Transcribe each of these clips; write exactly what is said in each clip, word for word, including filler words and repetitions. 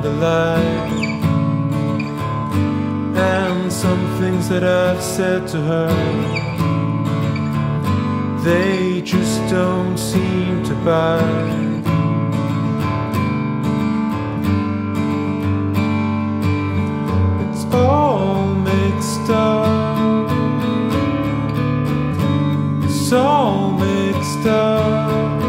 the light. And some things that I've said to her, they just don't seem to bite. It's all mixed up. It's all mixed up.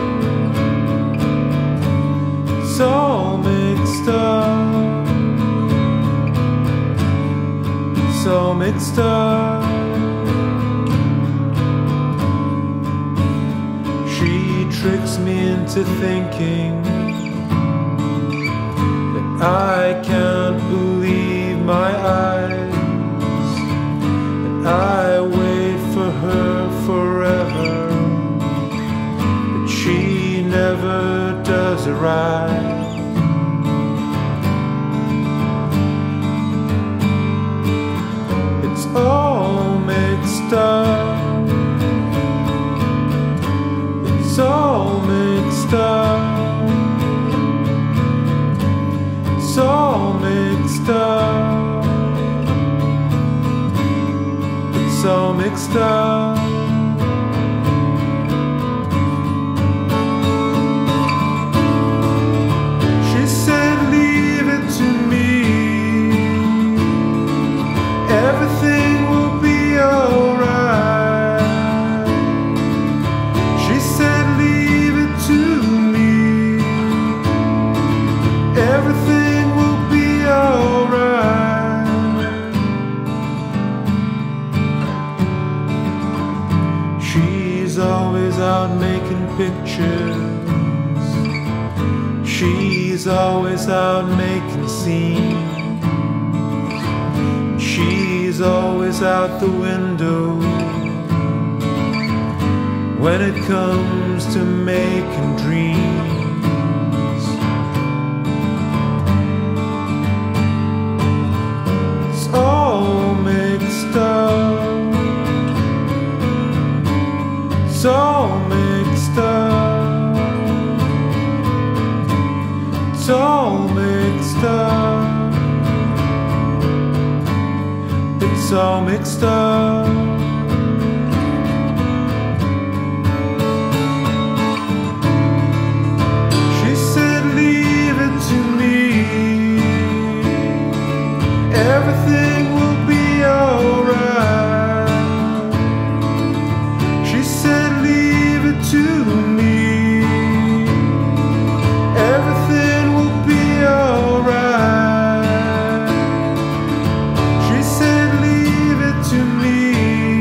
It's all mixed up. It's all mixed up. She tricks me into thinking that I can't believe my eyes, that I wait for her forever, but she never does arrive. It's all mixed up. It's all mixed up. It's all mixed up. It's all mixed up. She said, leave it to me. Everything will be alright. She said, leave it to me. Everything will be alright. She's always out making pictures. She's always out making scenes. She's always out the window when it comes to making dreams. It's all mixed up. It's all mixed up. It's all mixed up. It's all mixed up. She said, leave it to me. Everything will be alright. She said, leave it to me. Everything will be alright. She said, leave it to me.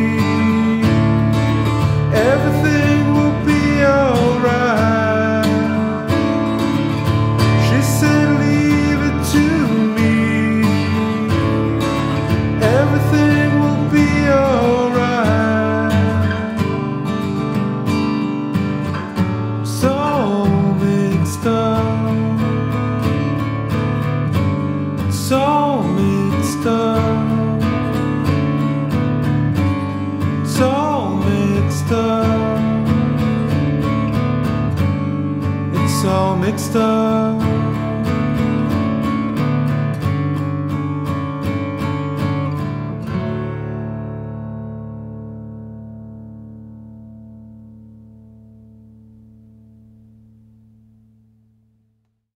Everything will be alright. She said, leave it to me. Everything will be alright. So mixed up. So mixed up. So mixed up. It's all mixed up.